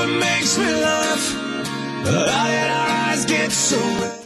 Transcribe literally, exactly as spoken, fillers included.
what makes me laugh. How did our eyes get so red?